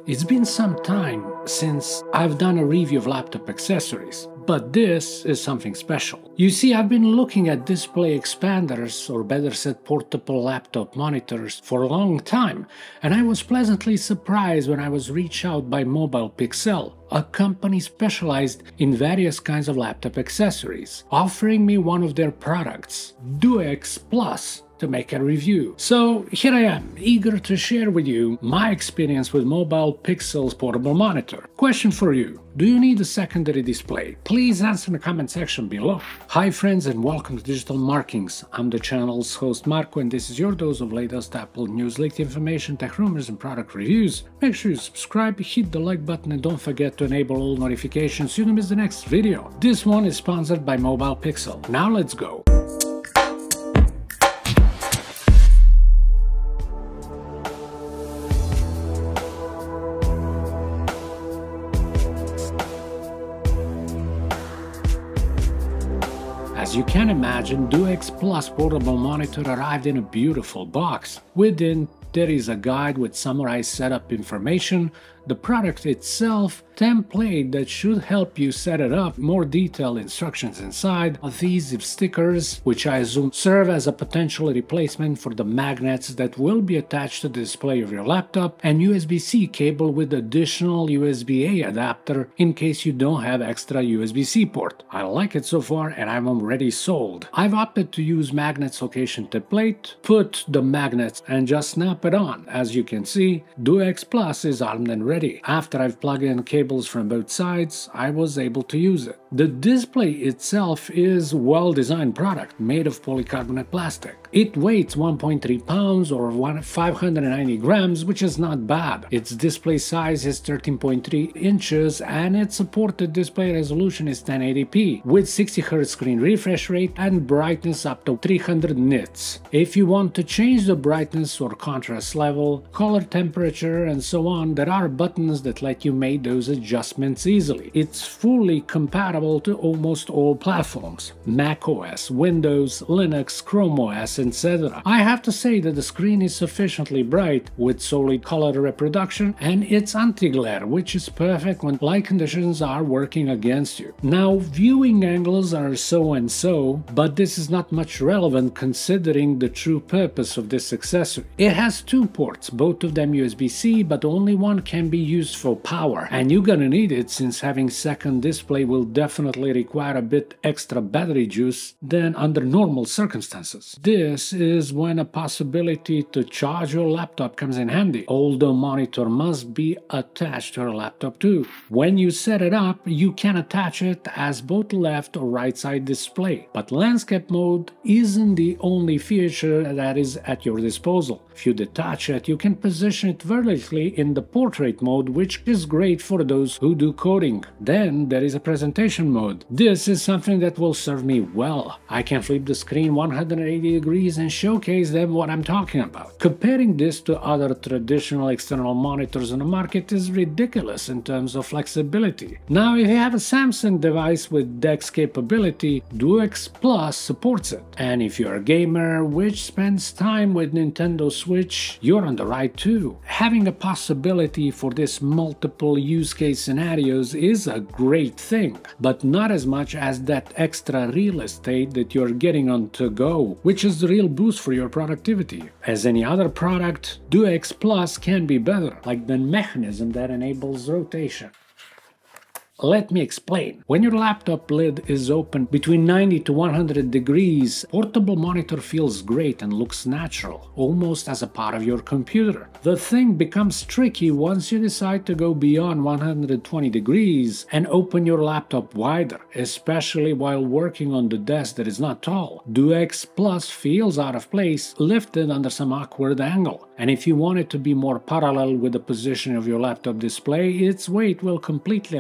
It's been some time since I've done a review of laptop accessories, but this is something special. You see, I've been looking at display expanders, or better said portable laptop monitors, for a long time, and I was pleasantly surprised when I was reached out by Mobile Pixel, a company specialized in various kinds of laptop accessories, offering me one of their products, DuoX Plus, to make a review. So here I am, eager to share with you my experience with Mobile Pixel's portable monitor. Question for you: do you need a secondary display? Please answer in the comment section below. Hi friends, and welcome to Digital Markings. I'm the channel's host Marco, and this is your dose of latest Apple news, leaked information, tech rumors and product reviews. Make sure you subscribe, hit the like button, and don't forget to enable all notifications so you don't miss the next video. This one is sponsored by Mobile Pixel. Now let's go. As you can imagine, DuoX Plus portable monitor arrived in a beautiful box. Within, there is a guide with summarized setup information, the product itself, template that should help you set it up, more detailed instructions inside, adhesive stickers, which I assume serve as a potential replacement for the magnets that will be attached to the display of your laptop, and USB-C cable with additional USB-A adapter in case you don't have extra USB-C port. I like it so far and I'm already sold. I've opted to use magnets location template, put the magnets and just snap it on. As you can see, DuoX Plus is armed and ready. After I've plugged in cables from both sides, I was able to use it. The display itself is a well-designed product made of polycarbonate plastic. It weighs 1.3 pounds or 590 grams, which is not bad. Its display size is 13.3 inches and its supported display resolution is 1080p with 60Hz screen refresh rate and brightness up to 300 nits. If you want to change the brightness or contrast level, color temperature and so on, there are buttons that let you make those adjustments easily. It's fully compatible to almost all platforms: Mac OS, Windows, Linux, Chrome OS, etc. I have to say that the screen is sufficiently bright with solid color reproduction, and it's anti-glare, which is perfect when light conditions are working against you. Now, viewing angles are so and so, but this is not much relevant considering the true purpose of this accessory. It has two ports, both of them USB-C, but only one can be used for power, and you're gonna need it since having second display will definitely require a bit extra battery juice than under normal circumstances. This is when a possibility to charge your laptop comes in handy, although monitor must be attached to your laptop too. When you set it up, you can attach it as both left or right side display, but landscape mode isn't the only feature that is at your disposal. If you detach it, you can position it vertically in the portrait mode, which is great for those who do coding. Then there is a presentation mode. This is something that will serve me well. I can flip the screen 180 degrees and showcase them what I'm talking about. Comparing this to other traditional external monitors on the market is ridiculous in terms of flexibility. Now, if you have a Samsung device with DeX capability, DuoX Plus supports it. And if you're a gamer which spends time with Nintendo Switch, you're on the right too. Having a possibility for this multiple use case scenarios is a great thing, but not as much as that extra real estate that you're getting on to go, which is the real boost for your productivity. As any other product, DuoX Plus can be better, like the mechanism that enables rotation. Let me explain. When your laptop lid is open between 90 to 100 degrees, portable monitor feels great and looks natural, almost as a part of your computer. The thing becomes tricky once you decide to go beyond 120 degrees and open your laptop wider, especially while working on the desk that is not tall. DuoX Plus feels out of place, lifted under some awkward angle. And if you want it to be more parallel with the position of your laptop display, its weight will completely unbalance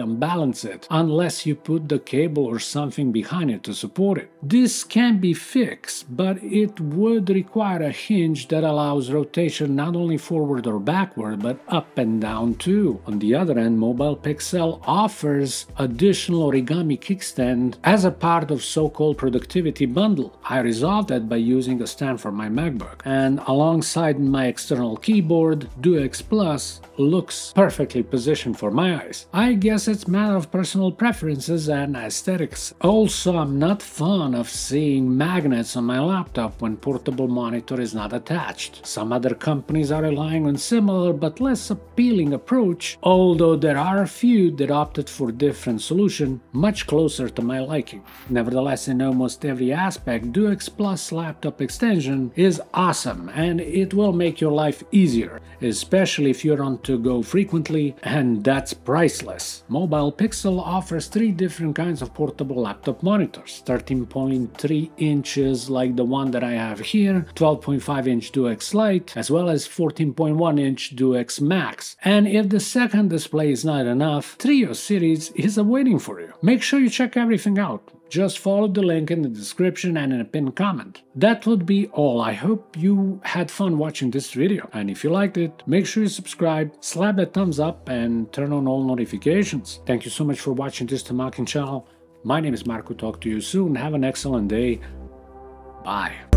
balance it, unless you put the cable or something behind it to support it. This can be fixed, but it would require a hinge that allows rotation not only forward or backward, but up and down too. On the other hand, Mobile Pixel offers additional origami kickstand as a part of so-called productivity bundle. I resolved that by using a stand for my MacBook, and alongside my external keyboard, DueX Plus looks perfectly positioned for my eyes. I guess it's a matter of personal preferences and aesthetics. Also, I'm not fond of seeing magnets on my laptop when portable monitor is not attached. Some other companies are relying on similar but less appealing approach, although there are a few that opted for different solution much closer to my liking. Nevertheless, in almost every aspect, DueX Plus laptop extension is awesome and it will make your life easier, especially if you're on to go frequently, and that's priceless. Mobile Pixel offers 3 different kinds of portable laptop monitors: 13.3 inches like the one that I have here, 12.5-inch DueX Lite, as well as 14.1-inch DueX Max. And if the second display is not enough, Trio series is awaiting for you. Make sure you check everything out. Just follow the link in the description and in a pinned comment. That would be all. I hope you had fun watching this video, and if you liked it, make sure you subscribe, slap that thumbs up and turn on all notifications. Thank you so much for watching this Tamakin channel. My name is Marko. Talk to you soon. Have an excellent day. Bye.